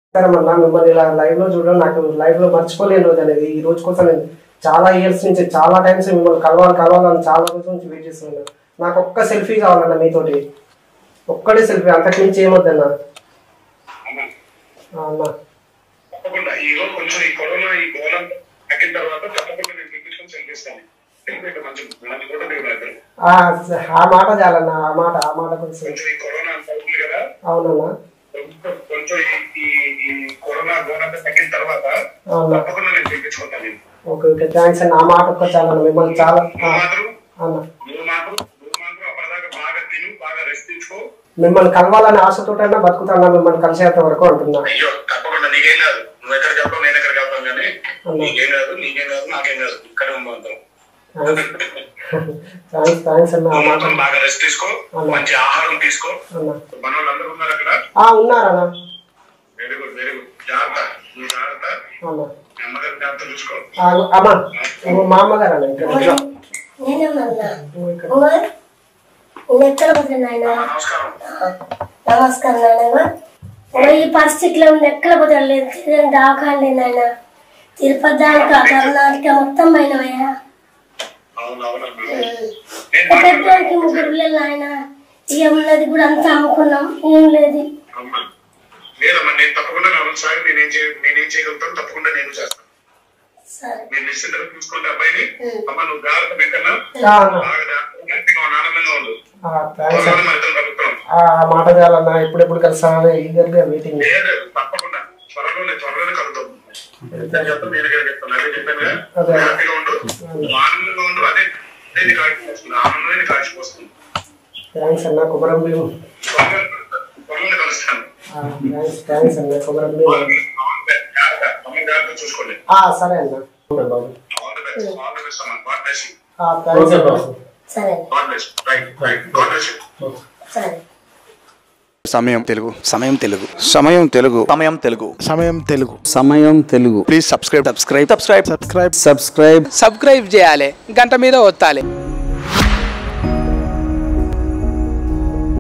అన్న మిమ్మల్ని ఇలా లైవ్ లో చూడడం నాకు లైవ్ లో మర్చిపోలేని రోజు అనేది. ఈ రోజు కోసం నేను చాలా ఇయర్స్ నుంచి చాలా టైమ్స్ మిమ్మల్ని కలవాలని చాలా రోజుల నుంచి వెయిట్ చేస్తున్నాను. నాకు ఒక్క సెల్ఫీ కావాలన్న మీతోటి, ఒక్కడే సెల్ఫీ, అంతకు మించి ఏమొద్దన్న. ఆ మాట చాలన్న, ఆ మాట కొంచెం. అవునన్నా, ఓకే ఓకే థ్యాంక్స్ అన్న. ఆ మాట ఒక్క చాలన్న, మిమ్మల్ని చాలా అన్న మిమ్మల్ని కలవాలని ఆశతోటైనా బతుకుతాను, మిమ్మల్ని కలిసేంత వరకు అంటున్నా. థ్యాంక్స్ అన్న. ఉన్నారన్నా. అమ్మా మా అమ్మగారు అన్న ఇక్కడ. నమస్కారం నాయన. ఈ పరిస్థితిలో ఎక్కడ కుదరలేదు, దాకండి నాయన. తిరుపతి దాకా కర్ణాటక మొత్తం పోయినవయ్యా. పెద్దవాడికి 3 పిల్లలు నాయన. ఇక ఉన్నది కూడా అంతా అమ్ముకున్నాం, ఏం లేదు. మాట చాలన్నా, ఎప్పుడెప్పుడు కలిసామని ఈగర్గా వెయిటింగ్. థ్యాంక్స్ అన్న. కొమరం భీమ్ థ్యాంక్స్ అన్న. కొమరం భీమ్ సరే అన్న. సమయం తెలుగు, సమయం తెలుగు, సమయం తెలుగు, సమయం తెలుగు, సమయం తెలుగు, సమయం తెలుగు. ప్లీజ్ సబ్స్క్రైబ్ చేయాలి, గంట మీద ఒత్తాలి.